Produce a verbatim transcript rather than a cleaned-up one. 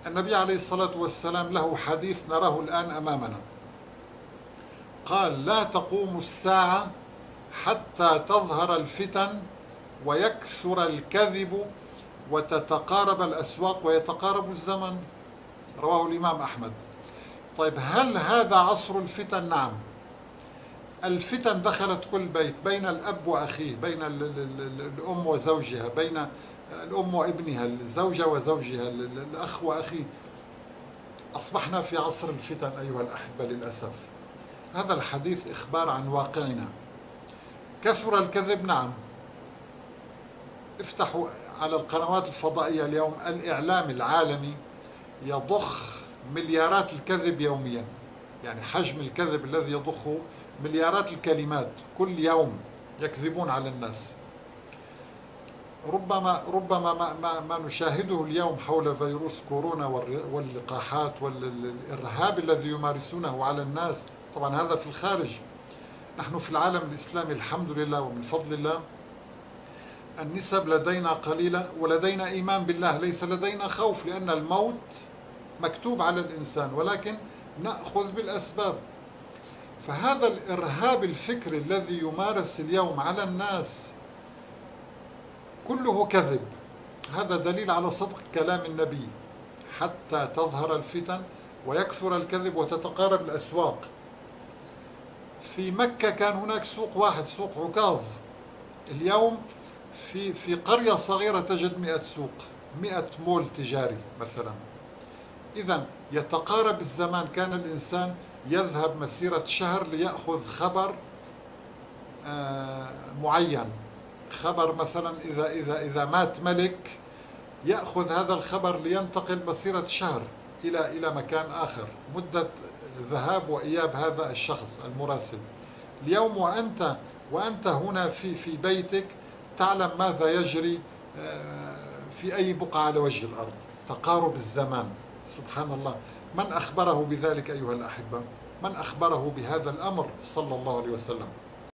النبي عليه الصلاة والسلام له حديث نراه الآن أمامنا، قال: لا تقوم الساعة حتى تظهر الفتن ويكثر الكذب وتتقارب الأسواق ويتقارب الزمن. رواه الإمام أحمد. طيب، هل هذا عصر الفتن؟ نعم، الفتن دخلت كل بيت، بين الأب وأخيه، بين الأم وزوجها، بين الأم وابنها، الزوجة وزوجها، الأخ وأخيه. أصبحنا في عصر الفتن أيها الأحبة للأسف. هذا الحديث إخبار عن واقعنا. كثر الكذب، نعم. افتحوا على القنوات الفضائية اليوم، الإعلام العالمي يضخ مليارات الكذب يوميا، يعني حجم الكذب الذي يضخه مليارات الكلمات كل يوم، يكذبون على الناس. ربما ربما ما, ما, ما نشاهده اليوم حول فيروس كورونا واللقاحات والإرهاب الذي يمارسونه على الناس، طبعا هذا في الخارج. نحن في العالم الإسلامي الحمد لله ومن فضل الله النسب لدينا قليلة، ولدينا إيمان بالله، ليس لدينا خوف، لأن الموت مكتوب على الإنسان، ولكن نأخذ بالأسباب. فهذا الإرهاب الفكري الذي يمارس اليوم على الناس كله كذب. هذا دليل على صدق كلام النبي: حتى تظهر الفتن ويكثر الكذب وتتقارب الأسواق. في مكة كان هناك سوق واحد، سوق عكاظ. اليوم في في قرية صغيرة تجد مئة سوق، مئة مول تجاري مثلا. إذن يتقارب الزمان. كان الإنسان يذهب مسيرة شهر ليأخذ خبر معين، خبر مثلا إذا إذا إذا مات ملك، يأخذ هذا الخبر لينتقل مسيرة شهر إلى إلى مكان آخر، مدة ذهاب وإياب هذا الشخص المراسل. اليوم وأنت وأنت هنا في في بيتك تعلم ماذا يجري في أي بقعة على وجه الأرض. تقارب الزمان، سبحان الله. من أخبره بذلك أيها الأحبة؟ من أخبره بهذا الأمر؟ صلى الله عليه وسلم.